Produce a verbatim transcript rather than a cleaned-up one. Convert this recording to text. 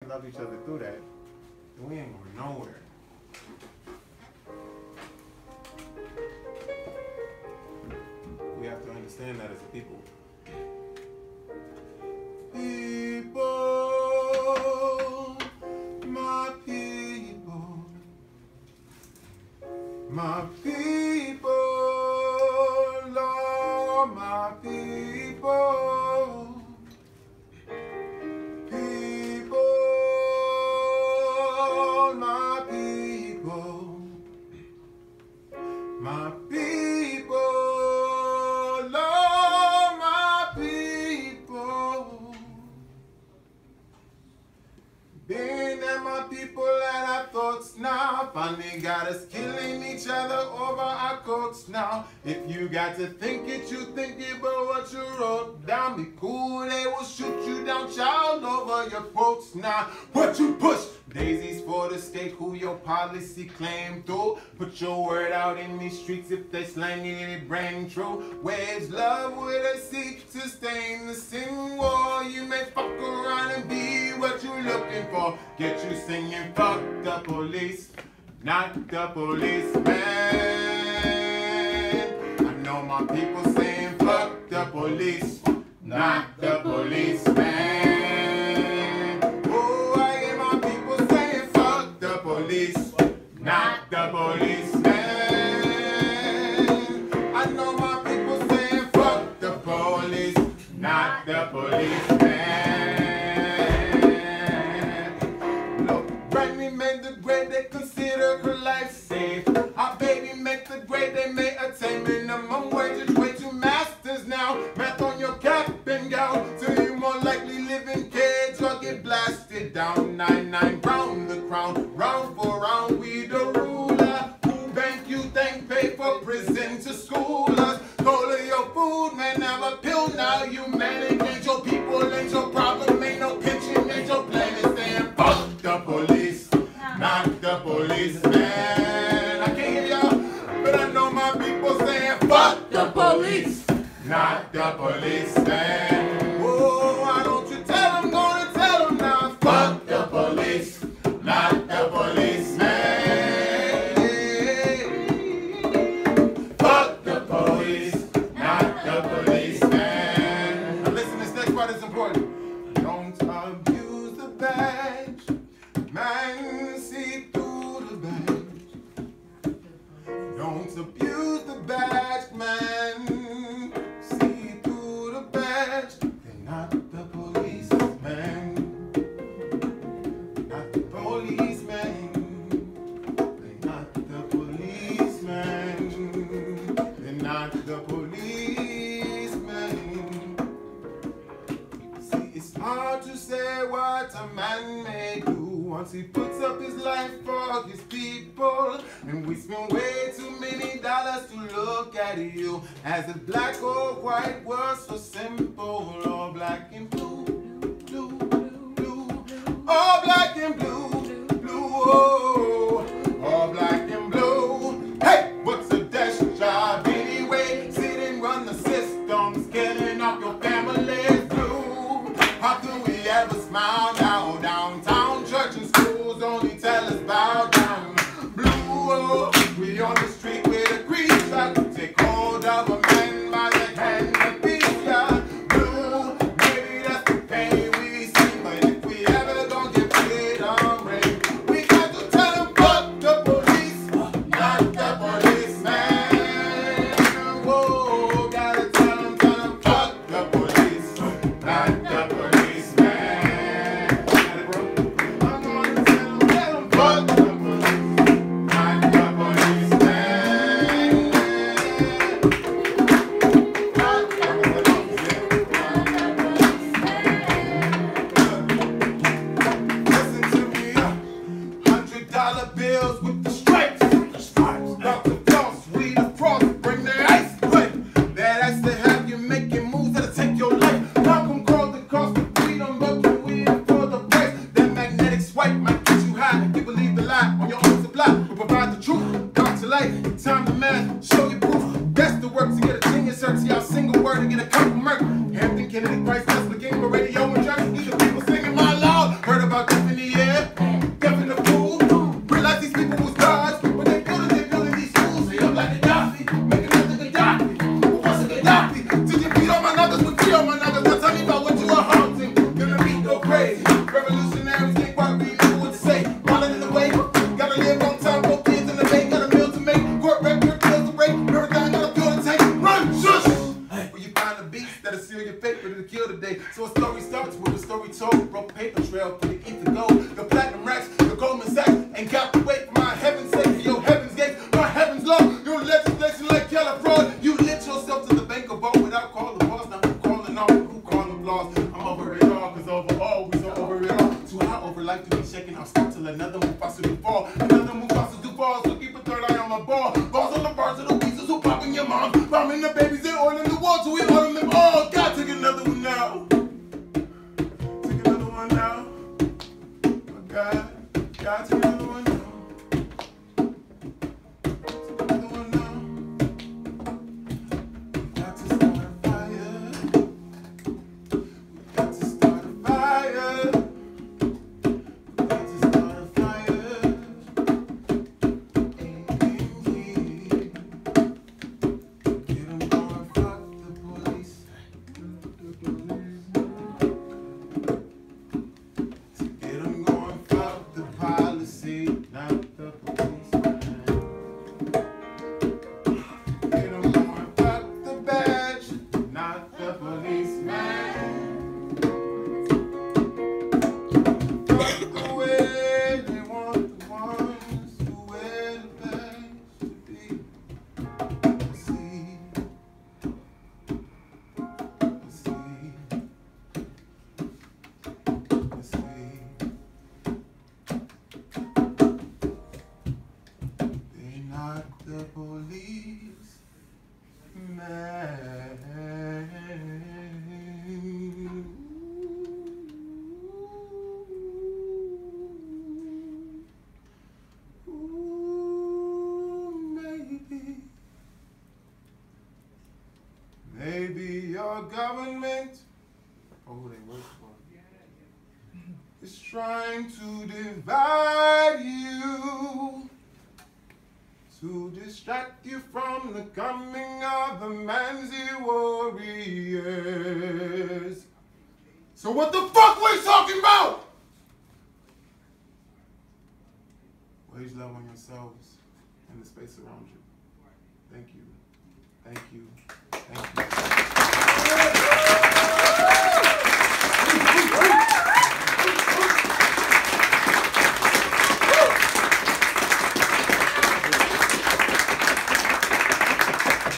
love each other through that, then we ain't going nowhere. We have to understand that as a people. People, my people, my people, Lord, my people, people, my people, my people, Lord, my people. Being that my people and our thoughts now finally got us killing each other over our coats now. If you got to think it, you think it, but what you wrote down be cool. They will shoot you down, child, over your quotes now. What you push, daisies for the state, who your policy claim through. Put your word out in these streets if they slanging it, bring true. Where's love where they seek to sustain the sin war? You may fuck around and be what you looking for. Get you singing, fuck the police, not the policeman. I know my people saying, fuck the police, not the policeman. Oh, I hear my people saying, fuck the police, not the policeman. I know my people saying, fuck the police, not the policeman. Make the grade they consider her life safe. Our baby make the grade they may attain minimum wage. Way to masters now. Math on your cap and gown. So you more likely live in cage or get blasted down. Nine nine round the crown, round for round we the ruler. Who bank you think pay for prison to schoolers? Call of your food man never pill now. You manage your people ain't your problem. Ain't no pension ain't your plan. Is saying fuck the police, not the policeman. I can't hear y'all, but I know my people saying, fuck the police, not the policeman. Oh, why don't you tell them, gonna tell them now, fuck the police, not the policeman. Fuck the police, not the policeman. Now listen, this next part is important. Don't abuse the badge. Man, see through the badge. Don't abuse the badge, man. See through the badge. They're not the policeman. Not the policeman. They're not the policeman. They're not the policeman. See, it's hard to say what a man may do once he puts up his life for his people. And we spend way too many dollars to look at you as if black or white was so simple. All black and blue, blue, blue. All black and blue, blue. Oh, all black and blue. Hey, what's a desk job anyway? Sit and run the systems, killing off your family's blue. How can we ever smile now downtown? Church and schools only tell us bow down. Blue, oh, we on the street with a grease shot. Take hold of a man by the hand and beat ya. Blue, maybe that's the pain we see. But if we ever gonna get need to go. The platinum racks, the Goldman Sachs, ain't got to wait for my heaven's sake, for your heaven's gates, my heaven's law. Your legislation like Keller fraud. You lit yourself to the bank of all without calling boss. Now who calling off? Who calling lost? I'm over it all, cause overall we so over it all. Too high over life to be shaking. I'll stop till another Mufasa do fall. Another Mufasa do fall. So keep a third eye on my ball. Balls on the bars of the weasels who popping your mom, bombing the babies and oil in the wall. So we oil them all. God, take another one now. Take another one now. My God, God, take another one now. Take another one now. We got to start a fire. We got to start a fire. We got to start a fire. Get 'em going, fuck the police. Get 'em going, fuck the policy, not the policeman. Get 'em going, fuck the badge, not the policeman. Fuck the way they want the ones who wear the badge to be. See, see, see. They're not the police, man. Ooh, maybe, maybe your government, oh, they work for it, is trying to divide you, to distract you from the coming of the Manzi warriors. So what the fuck we talking about? Wage love on yourselves and the space around you. Thank you. Thank you. Thank you.